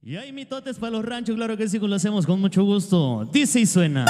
Y hay mitotes para los ranchos, claro que sí, lo hacemos con mucho gusto. Dice y suena.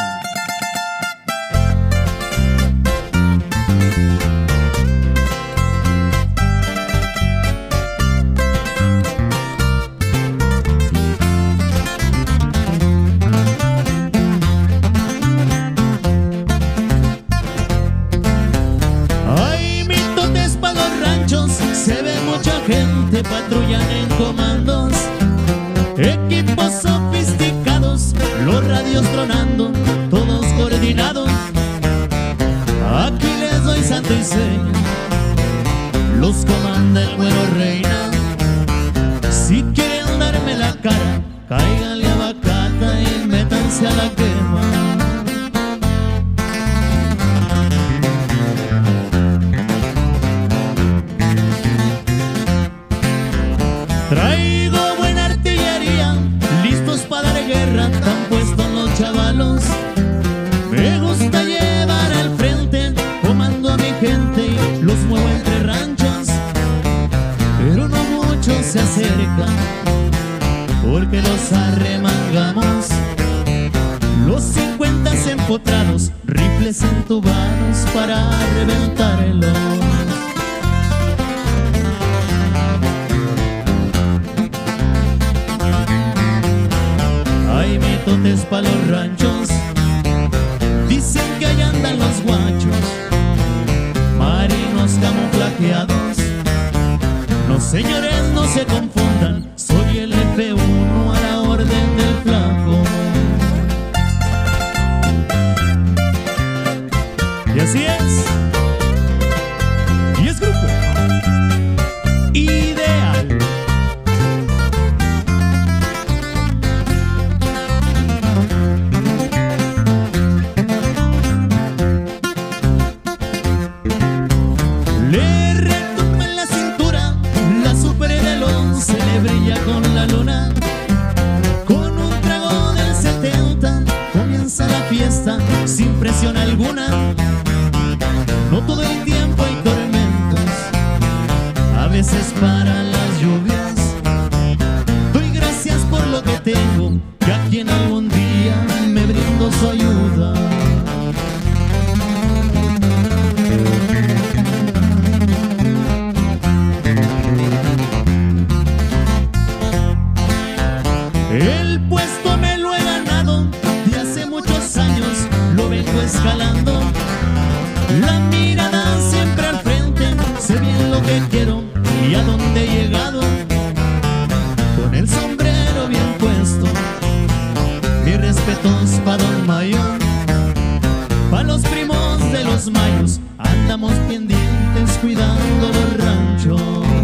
Hay mitotes para los ranchos, se ve mucha gente, patrullan en comandos, equipos sofisticados, los radios tronando, todos coordinados. Aquí les doy santo y seña, los comanda el güero reina. Si quieren darme la cara, cáiganle a Bacata y métanse a la quema. Traigo buena artillería, listos para dar guerra, tan puestos los chavalos. Me gusta llevar al frente, comando a mi gente y los muevo entre ranchos. Pero no muchos se acercan, porque los arremangamos. Los 50 empotrados, rifles entubados para reventarlos. Hay mitotes pa' los ranchos, dicen que allá andan los guachos, marinos camuflajeados. No señores, no se confundan, soy el F1 a la orden del flaco. Y así es, y es grupo ideal. Le retumba en la cintura, la super del 11 le brilla con la luna. Con un trago del 70 comienza la fiesta sin presión alguna. No todo el tiempo hay tormentas, a veces para las lluvias. Doy gracias por lo que tengo, y a quien algún día me brindo su ayuda. El puesto me lo he ganado, y hace muchos años lo vengo escalando. La mirada siempre al frente, sé bien lo que quiero y a dónde he llegado. Con el sombrero bien puesto, mis respetos pa' Don Mayo. Pa' los primos de los mayos, andamos pendientes cuidando los ranchos.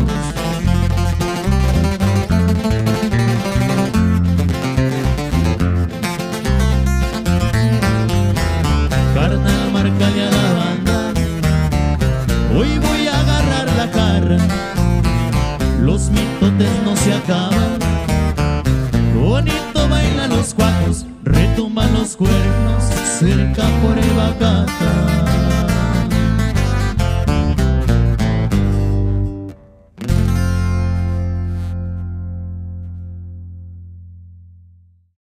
Carnal, márcale a la banda, hoy voy a agarrar la cara. Los mitotes no se acaban, bonito bailan los cuacos, retumban los cuernos cerca por el Bacata.